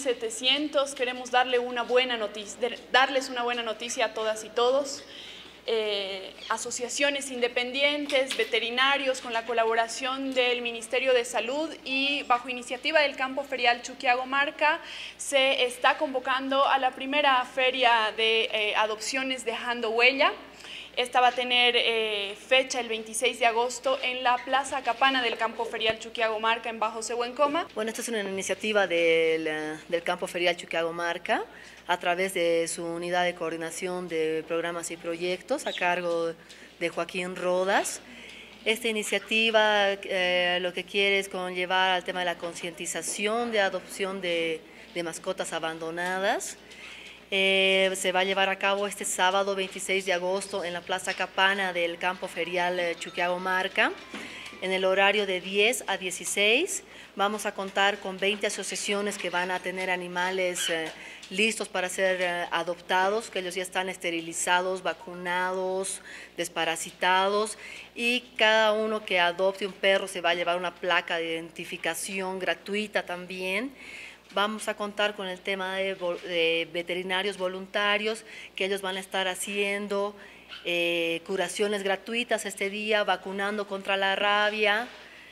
1700. Queremos darles una buena noticia a todas y todos. Asociaciones independientes, veterinarios, con la colaboración del Ministerio de Salud y bajo iniciativa del Campo Ferial Chuquiagomarca, se está convocando a la primera feria de adopciones Dejando Huella. Esta va a tener fecha el 26 de agosto en la Plaza Capana del Campo Ferial Chuquiagomarca en Bajo Sehuencoma. Bueno, esta es una iniciativa del Campo Ferial Chuquiagomarca a través de su unidad de coordinación de programas y proyectos a cargo de Joaquín Rodas. Esta iniciativa lo que quiere es conllevar al tema de la concientización de adopción de mascotas abandonadas. Se va a llevar a cabo este sábado 26 de agosto en la Plaza Capana del Campo Ferial Chuquiagomarca, en el horario de 10 a 16. Vamos a contar con 20 asociaciones que van a tener animales listos para ser adoptados, que ellos ya están esterilizados, vacunados, desparasitados, y cada uno que adopte un perro se va a llevar una placa de identificación gratuita también. Vamos a contar con el tema de veterinarios voluntarios, que ellos van a estar haciendo curaciones gratuitas este día, vacunando contra la rabia.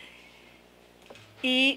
Y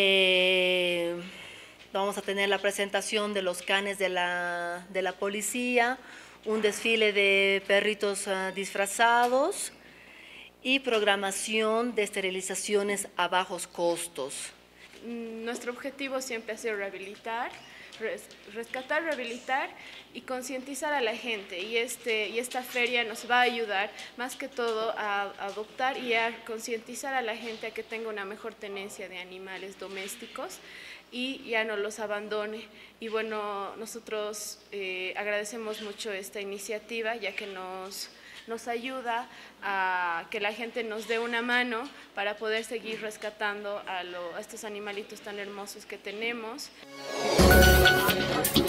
vamos a tener la presentación de los canes de la policía, un desfile de perritos disfrazados y programación de esterilizaciones a bajos costos. Nuestro objetivo siempre ha sido rescatar, rehabilitar y concientizar a la gente, y esta feria nos va a ayudar más que todo a adoptar y a concientizar a la gente a que tenga una mejor tenencia de animales domésticos y ya no los abandone. Y bueno, nosotros agradecemos mucho esta iniciativa, ya que nos ayuda a que la gente nos dé una mano para poder seguir rescatando a estos animalitos tan hermosos que tenemos.